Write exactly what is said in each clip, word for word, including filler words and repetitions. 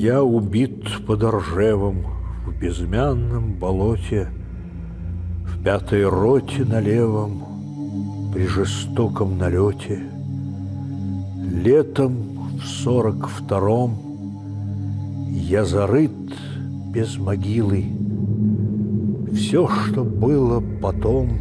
Я убит под Ржевом в безымянном болоте, в пятой роте на левом, при жестоком налете. Летом в сорок втором я зарыт без могилы. Все, что было потом,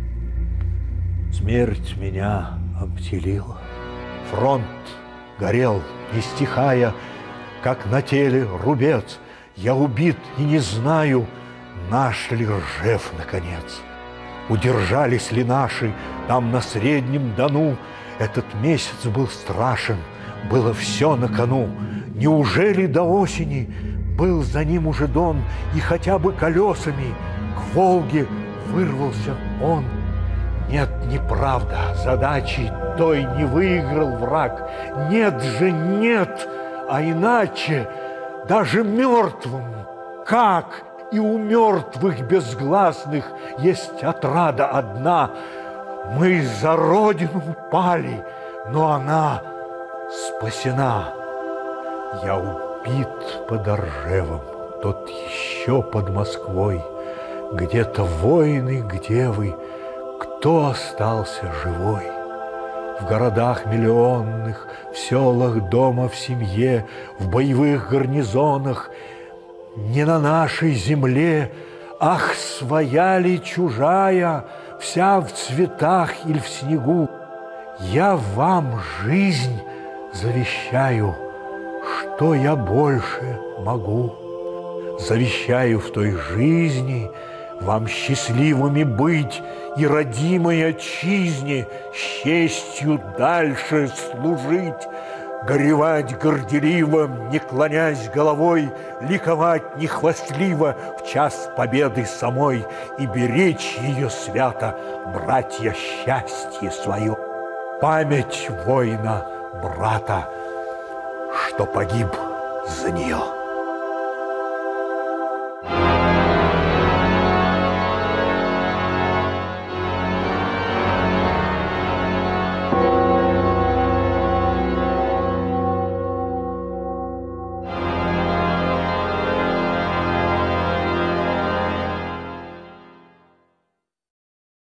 смерть меня обделила. Фронт горел, не стихая, как на теле рубец. Я убит и не знаю, наш ли Ржев, наконец. Удержались ли наши там на Среднем Дону? Этот месяц был страшен, было все на кону. Неужели до осени был за ним уже Дон, и хотя бы колесами к Волге вырвался он? Нет, неправда, задачи той не выиграл враг. Нет же, нет, а иначе даже мертвым, как и у мертвых безгласных есть отрада одна. Мы за Родину упали, но она спасена. Я убит под Ржевом, тот еще под Москвой. Где-то воины, где вы? Кто остался живой? В городах миллионных, в селах, дома, в семье, в боевых гарнизонах, не на нашей земле, ах, своя ли чужая, вся в цветах или в снегу. Я вам жизнь завещаю, что я больше могу. Завещаю в той жизни вам счастливыми быть и родимой отчизне с честью дальше служить, горевать горделиво, не клонясь головой, ликовать нехвастливо в час победы самой и беречь ее свято, братья, счастье свое, память воина, брата, что погиб за нее.